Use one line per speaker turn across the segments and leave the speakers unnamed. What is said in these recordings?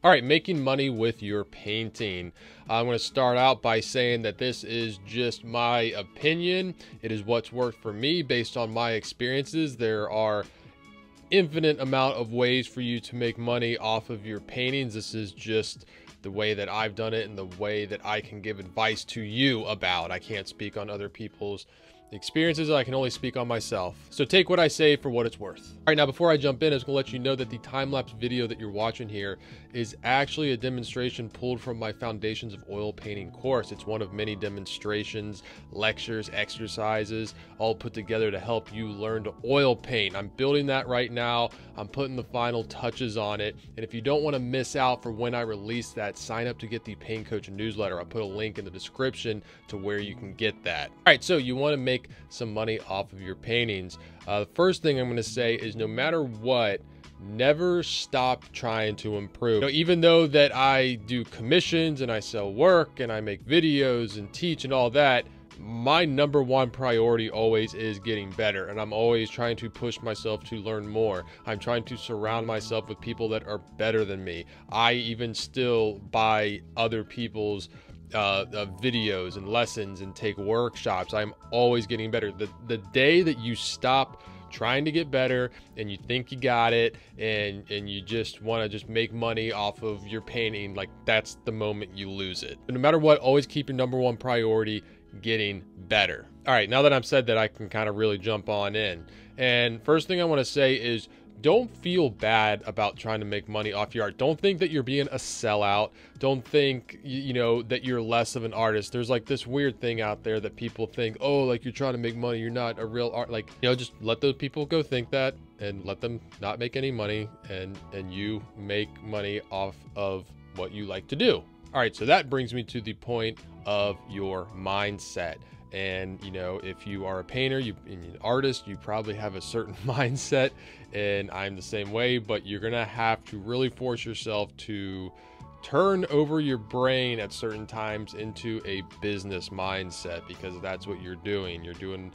All right, making money with your painting. I'm going to start out by saying that this is just my opinion. It is what's worked for me based on my experiences. There are infinite amount of ways for you to make money off of your paintings. This is just the way that I've done it and the way that I can give advice to you about. I can't speak on other people's experiences. I can only speak on myself. So take what I say for what it's worth. All right, now before I jump in, I was gonna let you know that the time-lapse video that you're watching here is actually a demonstration pulled from my Foundations of Oil Painting course. It's one of many demonstrations, lectures, exercises, all put together to help you learn to oil paint. I'm building that right now. I'm putting the final touches on it. And if you don't want to miss out for when I release that, sign up to get the Paint Coach newsletter. I'll put a link in the description to where you can get that. All right, so you want to make some money off of your paintings. The first thing I'm going to say is no matter what, never stop trying to improve. You know, even though that I do commissions and I sell work and I make videos and teach and all that, my number one priority always is getting better, and I'm always trying to push myself to learn more. I'm trying to surround myself with people that are better than me. I even still buy other people's videos and lessons and take workshops. I'm always getting better. The day that you stop trying to get better and you think you got it and you just want to just make money off of your painting, like that's the moment you lose it. But no matter what, always keep your number one priority getting better. All right, now that I've said that, I can kind of really jump on in. And first thing I want to say is don't feel bad about trying to make money off your art. Don't think that you're being a sellout. Don't think, you know, that you're less of an artist. There's like this weird thing out there that people think, oh, like you're trying to make money, you're not a real art. Like, you know, just let those people go think that and let them not make any money, and you make money off of what you like to do. All right, so that brings me to the point of your mindset. And, you know, if you are a painter, and an artist, you probably have a certain mindset, and I'm the same way, but you're going to have to really force yourself to turn over your brain at certain times into a business mindset, because that's what you're doing.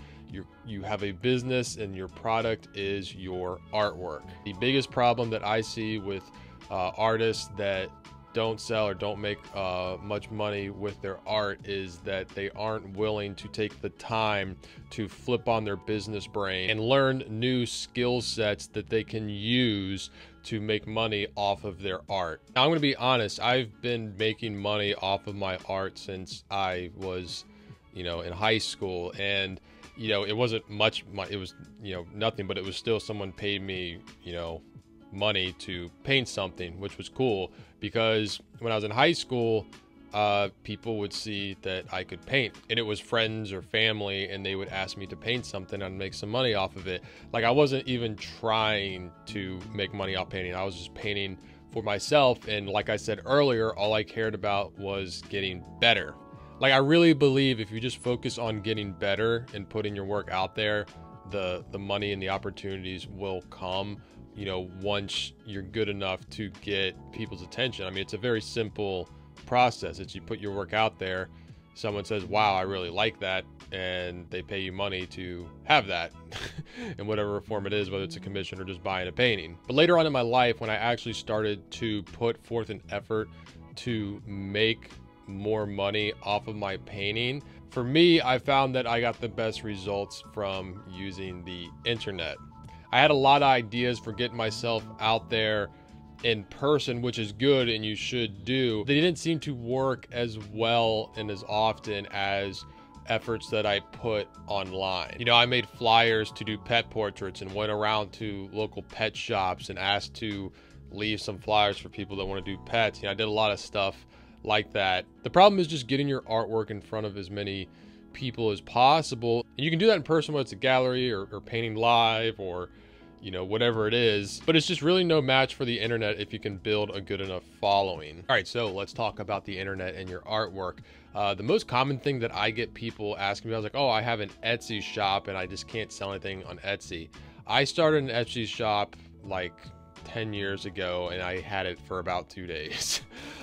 You have a business and your product is your artwork. The biggest problem that I see with artists that don't sell or don't make much money with their art is that they aren't willing to take the time to flip on their business brain and learn new skill sets that they can use to make money off of their art. Now, I'm going to be honest, I've been making money off of my art since I was, you know, in high school, and you know, it wasn't much, it was, you know, nothing, but it was still, someone paid me, you know, money to paint something, which was cool, because when I was in high school, people would see that I could paint, and it was friends or family, and they would ask me to paint something and make some money off of it. Like, I wasn't even trying to make money off painting. I was just painting for myself, and like I said earlier, all I cared about was getting better. Like, I really believe if you just focus on getting better and putting your work out there, the money and the opportunities will come, you know, once you're good enough to get people's attention. I mean, it's a very simple process. It's you put your work out there, someone says, wow, I really like that, and they pay you money to have that in whatever form it is, whether it's a commission or just buying a painting. But later on in my life, when I actually started to put forth an effort to make more money off of my painting, for me, I found that I got the best results from using the internet. I had a lot of ideas for getting myself out there in person, which is good and you should do. They didn't seem to work as well and as often as efforts that I put online. You know, I made flyers to do pet portraits and went around to local pet shops and asked to leave some flyers for people that want to do pets. You know, I did a lot of stuff like that. The problem is just getting your artwork in front of as many people as possible. And you can do that in person, whether it's a gallery or painting live or, you know, whatever it is, but it's just really no match for the internet if you can build a good enough following. All right, so let's talk about the internet and your artwork. The most common thing that I get people asking me, I was like, oh, I have an Etsy shop and I just can't sell anything on Etsy. I started an Etsy shop like 10 years ago and I had it for about 2 days.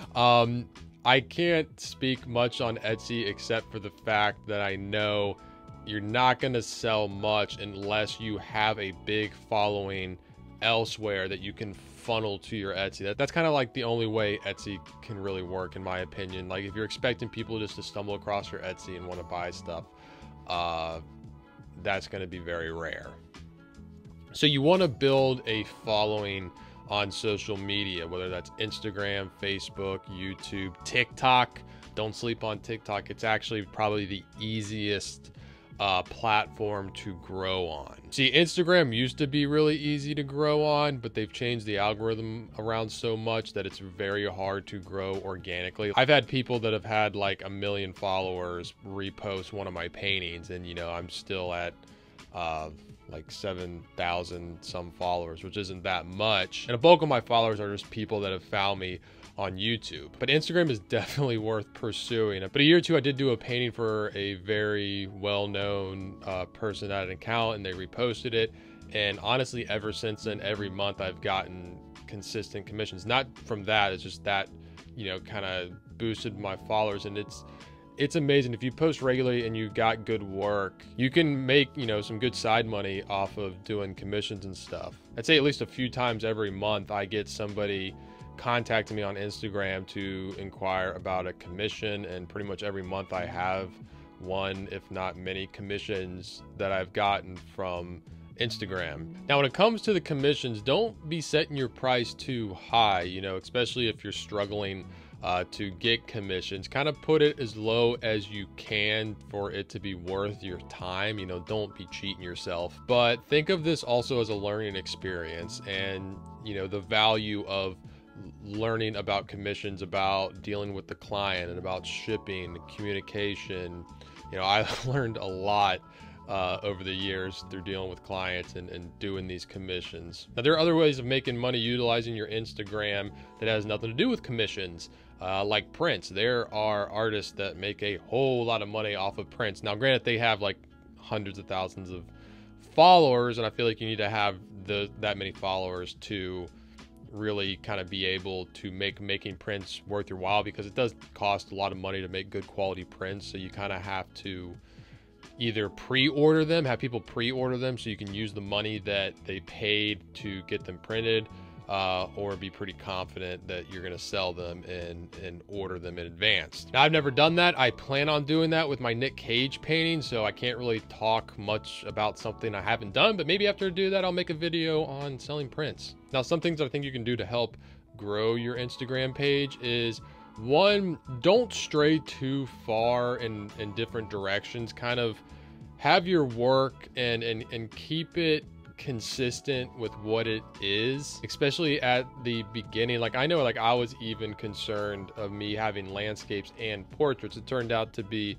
I can't speak much on Etsy except for the fact that I know you're not going to sell much unless you have a big following elsewhere that you can funnel to your Etsy. That's kind of like the only way Etsy can really work, in my opinion. Like if you're expecting people just to stumble across your Etsy and want to buy stuff, that's going to be very rare. So you want to build a following on social media, whether that's Instagram, Facebook, YouTube, TikTok. Don't sleep on TikTok. It's actually probably the easiest platform to grow on. See, Instagram used to be really easy to grow on, but they've changed the algorithm around so much that it's very hard to grow organically. I've had people that have had like 1 million followers repost one of my paintings, and you know, I'm still at like 7,000 some followers, which isn't that much. And a bulk of my followers are just people that have found me on YouTube. But Instagram is definitely worth pursuing. But a year or two, I did do a painting for a very well-known person at an account, and they reposted it. And honestly, ever since then, every month I've gotten consistent commissions. Not from that, it's just that, you know, kind of boosted my followers. And it's amazing. If you post regularly and you got good work, you can make, you know, some good side money off of doing commissions and stuff. I'd say at least a few times every month I get somebody contacting me on Instagram to inquire about a commission, and pretty much every month I have one, if not many, commissions that I've gotten from Instagram. Now, when it comes to the commissions, don't be setting your price too high, you know, especially if you're struggling to get commissions. Kind of put it as low as you can for it to be worth your time. You know, don't be cheating yourself. But think of this also as a learning experience, and you know, the value of learning about commissions, about dealing with the client, and about shipping, communication. You know, I learned a lot over the years through dealing with clients and doing these commissions. Now, there are other ways of making money utilizing your Instagram that has nothing to do with commissions, like prints. There are artists that make a whole lot of money off of prints. Now, granted, they have like hundreds of thousands of followers, and I feel like you need to have that many followers to really kind of be able to making prints worth your while, because it does cost a lot of money to make good quality prints. So you kind of have to either pre-order them, have people pre-order them so you can use the money that they paid to get them printed, or be pretty confident that you're going to sell them and order them in advance. Now, I've never done that. I plan on doing that with my Nick Cage painting, so I can't really talk much about something I haven't done, but maybe after I do that, I'll make a video on selling prints. Now, some things I think you can do to help grow your Instagram page is, one, don't stray too far in different directions. Kind of have your work and keep it consistent with what it is, especially at the beginning. Like, I know, like, I was even concerned of me having landscapes and portraits. It turned out to be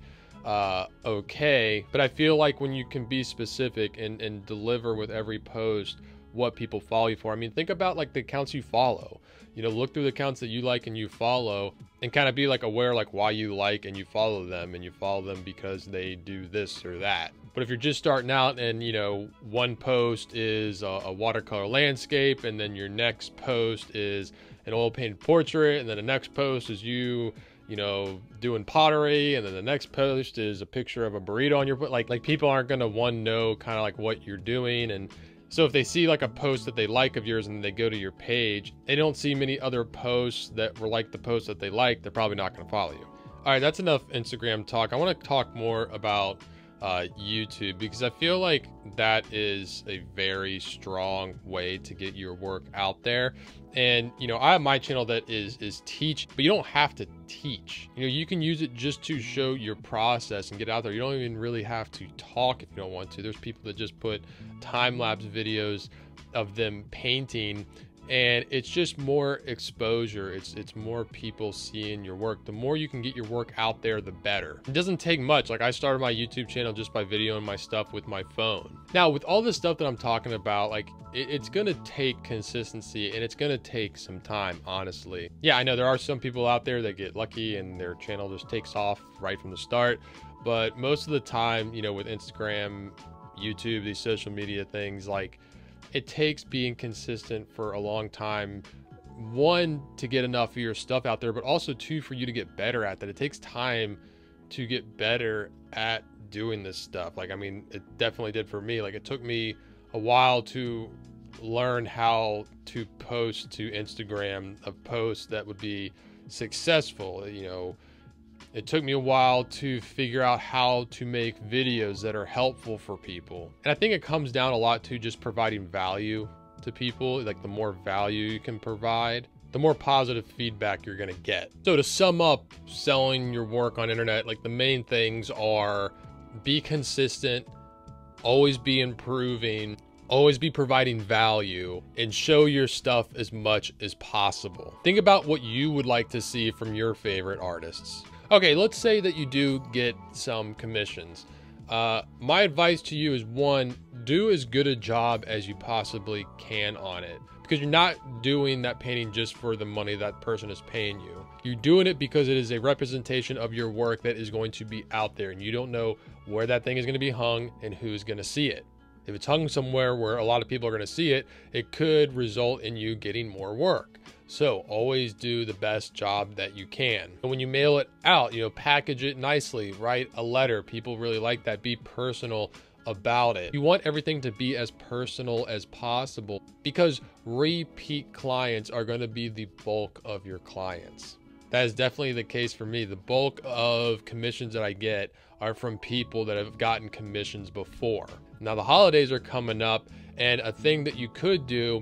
okay, but I feel like when you can be specific and deliver with every post what people follow you for. I mean, think about like the accounts you follow. You know, look through the accounts that you like and you follow, and kind of be like aware like why you like and you follow them, and you follow them because they do this or that. But if you're just starting out and, you know, one post is a watercolor landscape, and then your next post is an oil painted portrait, and then the next post is you know, doing pottery, and then the next post is a picture of a burrito on your foot, like people aren't going to know kind of like what you're doing. And so if they see like a post that they like of yours and they go to your page, they don't see many other posts that were like the post that they like, they're probably not going to follow you. All right, that's enough Instagram talk. I want to talk more about YouTube, because I feel like that is a very strong way to get your work out there. And you know, I have my channel that is teach, but you don't have to teach. You know, you can use it just to show your process and get out there. You don't even really have to talk if you don't want to. There's people that just put time-lapse videos of them painting, and it's just more exposure. It's more people seeing your work. The more you can get your work out there, the better. It doesn't take much. Like, I started my YouTube channel just by videoing my stuff with my phone. Now, with all this stuff that I'm talking about, like, it's gonna take consistency, and it's gonna take some time, honestly. Yeah, I know there are some people out there that get lucky and their channel just takes off right from the start, but most of the time, you know, with Instagram, YouTube, these social media things, like, it takes being consistent for a long time. One, to get enough of your stuff out there, but also two, for you to get better at that. It takes time to get better at doing this stuff. Like, I mean, it definitely did for me. Like, it took me a while to learn how to post to Instagram a post that would be successful. You know, it took me a while to figure out how to make videos that are helpful for people. And I think it comes down a lot to just providing value to people. Like, the more value you can provide, the more positive feedback you're gonna get. So to sum up selling your work on internet, like, the main things are: be consistent, always be improving, always be providing value, and show your stuff as much as possible. Think about what you would like to see from your favorite artists. Okay, let's say that you do get some commissions. My advice to you is, one, do as good a job as you possibly can on it, because you're not doing that painting just for the money that person is paying you. You're doing it because it is a representation of your work that is going to be out there, and you don't know where that thing is going to be hung and who's going to see it. If it's hung somewhere where a lot of people are going to see it, it could result in you getting more work. So always do the best job that you can. And when you mail it out, you know, package it nicely, write a letter. People really like that. Be personal about it. You want everything to be as personal as possible, because repeat clients are going to be the bulk of your clients. That is definitely the case for me. The bulk of commissions that I get are from people that have gotten commissions before. Now the holidays are coming up, and a thing that you could do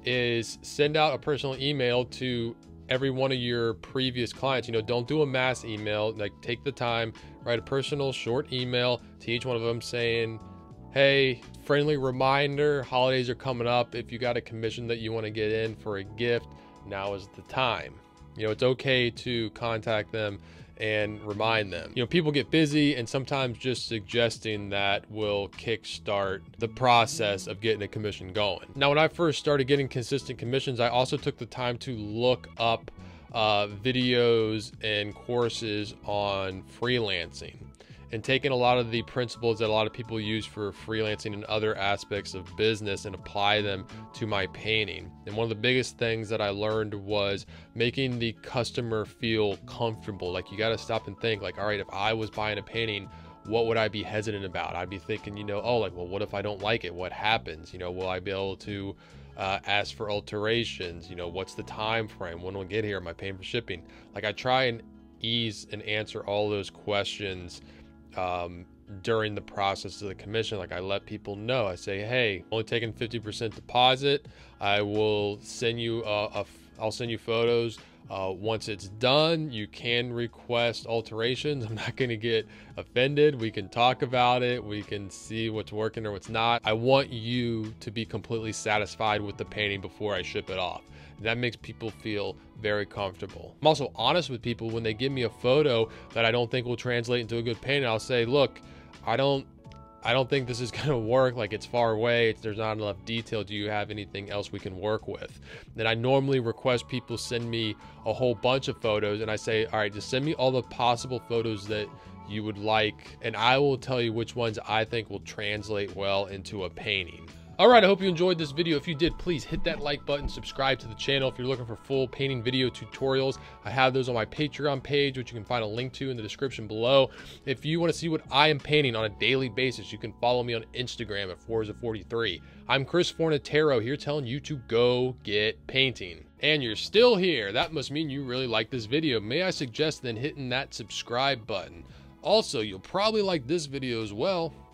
is send out a personal email to every one of your previous clients. You know, don't do a mass email. Like, take the time, write a personal short email to each one of them saying, hey, friendly reminder, holidays are coming up. If you got a commission that you want to get in for a gift, now is the time. You know, it's okay to contact them and remind them. You know, people get busy, and sometimes just suggesting that will kickstart the process of getting a commission going. Now, when I first started getting consistent commissions, I also took the time to look up videos and courses on freelancing, and taking a lot of the principles that a lot of people use for freelancing and other aspects of business and apply them to my painting. And one of the biggest things that I learned was making the customer feel comfortable. Like, you got to stop and think, like, all right, if I was buying a painting, what would I be hesitant about? I'd be thinking, you know, oh, like, well, what if I don't like it? What happens? You know, will I be able to ask for alterations? You know, what's the time frame? When will it get here? Am I paying for shipping? Like, I try and ease and answer all those questions during the process of the commission. Like, I let people know, I say, hey, only taking 50% deposit. I will send you I'll send you photos. Once it's done, you can request alterations. I'm not going to get offended. We can talk about it. We can see what's working or what's not. I want you to be completely satisfied with the painting before I ship it off. That makes people feel very comfortable. I'm also honest with people when they give me a photo that I don't think will translate into a good painting. I'll say, look, I don't think this is gonna work. Like, it's far away. There's not enough detail. Do you have anything else we can work with? Then I normally request people send me a whole bunch of photos, and I say, all right, just send me all the possible photos that you would like, and I will tell you which ones I think will translate well into a painting. All right, I hope you enjoyed this video. If you did, please hit that like button, subscribe to the channel. If you're looking for full painting video tutorials, I have those on my Patreon page, which you can find a link to in the description below. If you want to see what I am painting on a daily basis, you can follow me on Instagram at Forza43. I'm Chris Fornatero here, telling you to go get painting. And you're still here. That must mean you really like this video. May I suggest then hitting that subscribe button. Also, you'll probably like this video as well.